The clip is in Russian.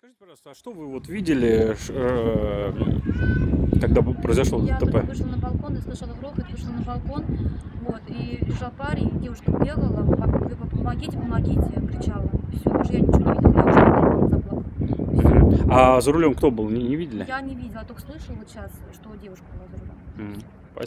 Скажите, пожалуйста, а что вы вот видели, когда произошло Я ДТП? только вышла на балкон и слышала грохот, вышла на балкон, вот, и лежал парень, и девушка бегала, вы помогите, помогите, кричала. Все, уже я ничего не видела, я уже на балкон заплакала. А за рулем кто был? Не видели? Я не видела, только слышала сейчас, что девушка была за рулем.